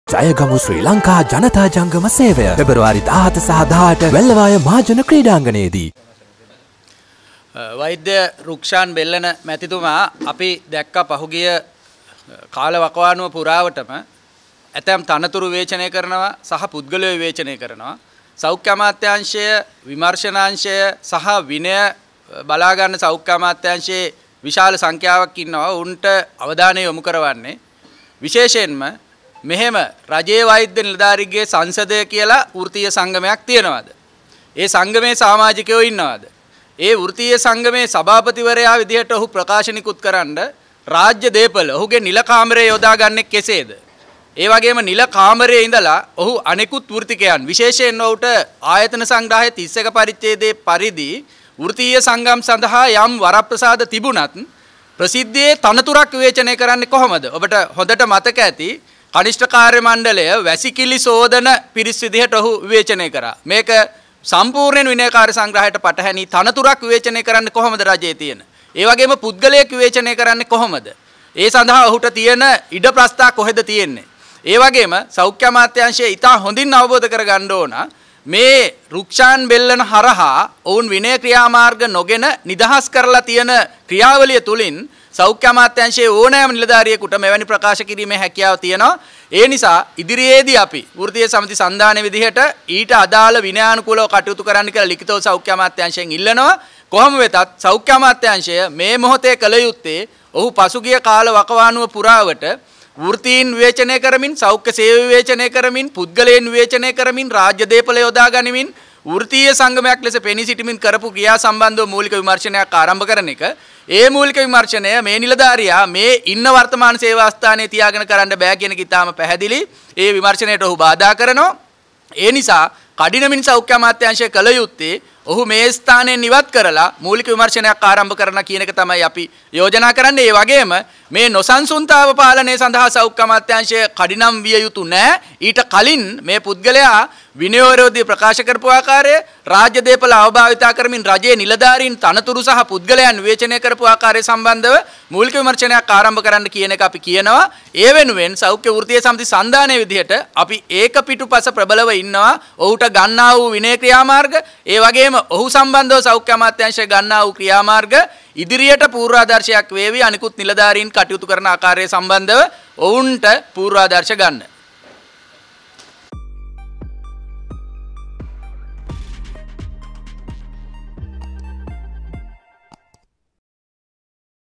ජයගමු ශ්‍රී ලංකා ජනතා ජංගම සේවය පෙබරවාරි 17 සහ 18 වෙල්ලවාය මහජන ක්‍රීඩාංගණයේදී වෛද්‍ය රුක්ෂාන් බෙල්ලන මැතිතුමා අපි දැක්ක පහුගිය කාල වකවානුව පුරාවටම ඇතැම් තනතුරු විවේචනය කරනවා සහ පුද්ගලයෝ විවේචනය කරනවා සෞඛ්‍ය අමාත්‍යාංශය විමර්ශනාංශය සහ විනය බලා ගන්න සෞඛ්‍ය අමාත්‍යාංශයේ විශාල සංඛ්‍යාවක් ඉන්නවා උන්ට අවධානය යොමු කරවන්නේ විශේෂයෙන්ම මෙහෙම රජයේ වෛද්‍ය නිලධාරීගේ සංසදය කියලා වෘත්තීය සංගමයක් තියෙනවාද? ඒ සංගමේ සමාජිකයෝ ඉන්නවාද? ඒ වෘත්තීය සංගමේ සභාපතිවරයා විදිහට ඔහු ප්‍රකාශනිකුත් කරන්න රාජ්‍ය දේපල ඔහුගේ නිල කාමරයේ යොදාගන්නේ කෙසේද? ඒ වගේම නිල කාමරයේ ඉඳලා ඔහු අනෙකුත් වෘත්තිකයන් විශේෂයෙන් ඔහුට ආයතන සංග්‍රහයේ 31 පරිච්ඡේදයේ පරිදි වෘත්තීය සංගම් සඳහා යම් වරප්‍රසාද තිබුණත් ප්‍රසිද්ධියේ තනතුරක් විවේචනය කරන්නේ කොහොමද? ඔබට හොඳට මතක ඇති කනිෂ්ඨ කාර්ය මණ්ඩලය වැසිකිලි සෝදන පිරිස් විදිහට ඔහු විවේචනය කරා. මේක සම්පූර්ණයෙන් විනය කාර්ය සංග්‍රහයට පටහැනි තනතුරක් විවේචනය කරන්නේ කොහොමද රජයේ තියෙන? ඒ වගේම පුද්ගලයෙක් විවේචනය කරන්නේ කොහොමද? ඒ සඳහා ඔහුට තියෙන ඉඩ ප්‍රස්ථා කොහෙද තියෙන්නේ? ඒ වගේම සෞඛ්‍ය අමාත්‍යාංශය ඉතා හොඳින් අවබෝධ කරගන්න ඕන මේ රුක්ෂාන් බෙල්ලන හරහා ඔවුන් විනය ක්‍රියාමාර්ග නොගෙන නිදහස් කරලා තියෙන ක්‍රියාවලිය තුලින් සෞඛ්‍ය අමාත්‍යාංශයේ ඕනෑම නිලධාරියෙකුට මෙවැනි ප්‍රකාශ කිරීමේ හැකියාව තියෙනවා. ඒ නිසා ඉදිරියේදී අපි වෘත්තීය සමිති සන්ධානයේ විදිහට ඊට අදාළ විනයානුකූලව කටයුතු කරන්න කියලා ලිඛිතව සෞඛ්‍ය අමාත්‍යාංශයෙන් ඉල්ලනවා. කොහොම වෙතත් සෞඛ්‍ය අමාත්‍යාංශය මේ මොහොතේ කළ යුත්තේ ඔහු පසුගිය කාල වකවානුව පුරාවට වෘත්තීන් විවේචනය කරමින් සෞඛ්‍ය සේව විවේචනය කරමින් පුද්ගලයන් විවේචනය කරමින් රාජ්‍ය දේපල යොදා ගනිමින් වෘත්තීය සංගමයක් ලෙස පෙනී සිටමින් කරපු ක්‍රියා සම්බන්ධව මූලික විමර්ශනයක් ආරම්භ කරන එක. ඒ මූලික විමර්ශනය මේ නිලධාරියා මේ ඉන්න වර්තමාන සේවා ස්ථානයේ තියාගෙන කරන්න බෑ කියන එක ඉතාම පැහැදිලි. ඒ විමර්ශනයට ඔහු බාධා කරනවා. ඒ නිසා කඩිනමින් සෞඛ්‍ය අමාත්‍යාංශය කළ යුත්තේ ඔහු මේ ස්ථානයෙන් ඉවත් කරලා මූලික විමර්ශනයක් ආරම්භ කරන කියන එක තමයි අපි යෝජනා කරන්නේ. ඒ වගේම මේ නොසන්සුන්තාව පාලනය සඳහා සෞඛ්‍ය අමාත්‍යාංශය කඩිනම් විය යුතු නැහැ. ඊට කලින් මේ පුද්ගලයා විනය විරෝධී ප්‍රකාශ කරපු ආකාරය රාජ්‍ය දේපල අවභාවිතා කරමින් රජයේ නිලධාරීන් තනතුරු සහ පුද්ගලයන් විවේචනය කරපු ආකාරය සම්බන්ධව මූලික විමර්ශනයක් ආරම්භ කරන්න කියන එක අපි කියනවා. ඒ වෙනුවෙන් සෞඛ්‍ය වෘත්තීය සමිති සන්ධානයේ විදිහට අපි ඒක පිටුපස ප්‍රබලව ඉන්නවා. ඔහුට ගන්නා වූ විනය ක්‍රියාමාර්ග ඒ වගේම ඔහු සම්බන්ධව සෞඛ්‍ය අමාත්‍යාංශය ගන්නා වූ ක්‍රියාමාර්ග ඉදිරියට පූර්වාදර්ශයක් වේවි අනිකුත් නිලධාරීන් කටයුතු කරන ආකාරය සම්බන්ධව ඔවුන්ට පූර්වාදර්ශ ගන්න.